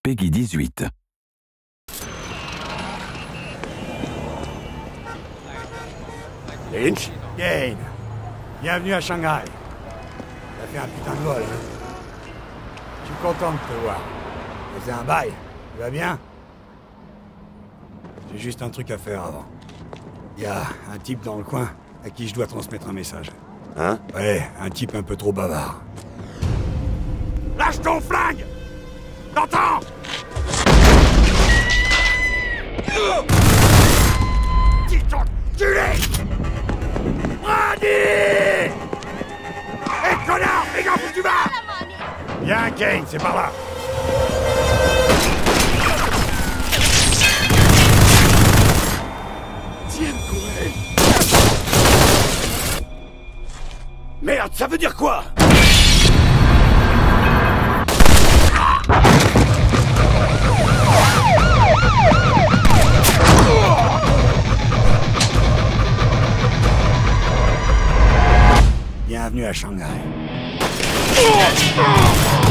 Peggy 18. Lynch? Kane, bienvenue à Shanghai. T'as fait un putain de vol, hein? Je suis content de te voir. C'est un bail, tu vas bien? J'ai juste un truc à faire avant. Il y a un type dans le coin à qui je dois transmettre un message. Hein? Ouais, un type un peu trop bavard. Lâche ton flingue! T'entends? Petit enculé! Brady! Hé, connard! Fais gaffe où tu vas! Viens, Kane, c'est par là. Tiens, Cohen! Merde, ça veut dire quoi? Bienvenue à Shanghai.